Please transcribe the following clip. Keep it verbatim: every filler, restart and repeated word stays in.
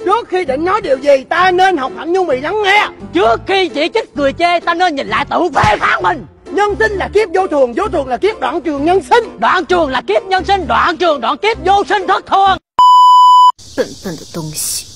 Trước khi định nói điều gì ta nên học hạnh nhu mì lắng nghe. Trước khi chỉ trích cười chê ta nên nhìn lại tự phê phán mình. Nhân sinh là kiếp vô thường, vô thường là kiếp đoạn trường nhân sinh. Đoạn trường là kiếp nhân sinh, đoạn trường đoạn kiếp vô sinh thất thường. 笨笨的东西。